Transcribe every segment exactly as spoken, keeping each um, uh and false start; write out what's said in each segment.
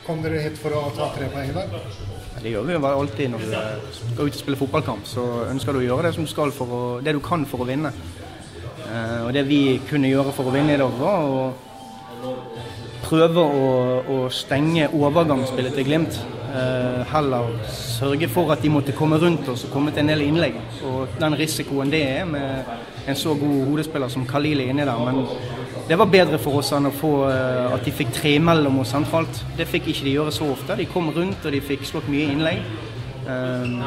kom dere hit for å ta tre poeng der? Det gjør vi jo alltid når du skal ut og spille fotballkamp, så ønsker du å gjøre det som du skal for å, det du kan for å vinne. Og det vi kunne gjøre for å vinne i dag var å prøve å, å stenge overgangsspillet til Glimt. Heller sørge for at de måtte komme rundt oss og komme til en del innlegg. Og den risikoen det er med en så god hodespiller som Khalil er inne der, men det var bedre for oss enn å få at de fikk tre mellom oss sentralt. Det fikk ikke de gjøre så ofte. De kom rundt og de fikk slått mye innlegg. Um,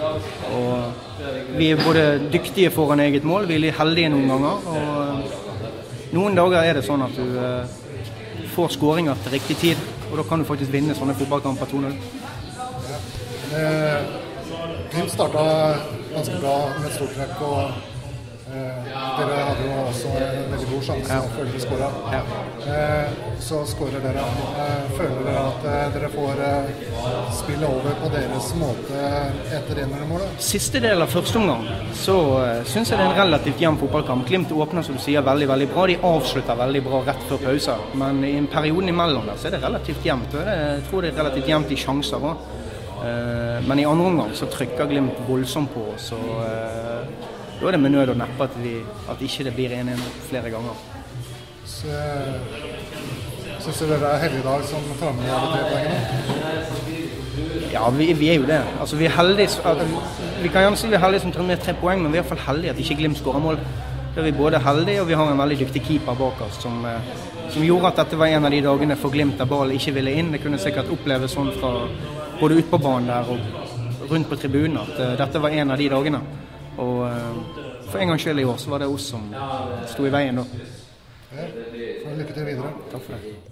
og vi er både dyktige foran eget mål, vi er heldige noen ganger. Og noen dager er det sånn at du uh, får skåringer til riktig tid, og da kan du faktisk vinne sånne fotballkamper to null. Eh, Glimt startet ganske bra med et stort trekk, og Eh, dere hadde jo også en veldig god sjanse ja. Før dere skåret. Ja. Eh, så skårer dere. Eh, føler dere at eh, dere får eh, spille over på deres måte etter innermålet? Siste del av første omgang så eh, synes jeg det er en relativt jevn fotballkamp. Glimt åpner som du sier veldig, veldig bra. De avslutter veldig bra rett før pauser. Men i en periode imellom der så er det relativt jevnt. Jeg tror det er relativt jevnt i sjanser også. Eh, men i andre omgang så trykker Glimt voldsomt på oss. Og, eh, da er det med nød og neppe at, vi, at ikke det blir en en flere ganger. Så synes du dere er heldige i dag som tar med alle tre poengene? Ja, vi, vi er jo det. Altså, vi er heldige, vi kan gjerne si vi er heldige som tar med tre poeng, men vi er i hvert fall heldige at ikke Glimt skårer mål. Da er vi både heldige, og vi har en veldig dyktig keeper bak oss, som, som gjorde at dette var en av de dagene for Glimt der ballen ikke ville inn. Det kunne sikkert oppleves sånn fra både ut på banen der og rundt på tribunen, at dette var en av de dagene. Og for en gang selv i år så var det oss som stod i veien da. Ja, for lykke til videre. Takk for det.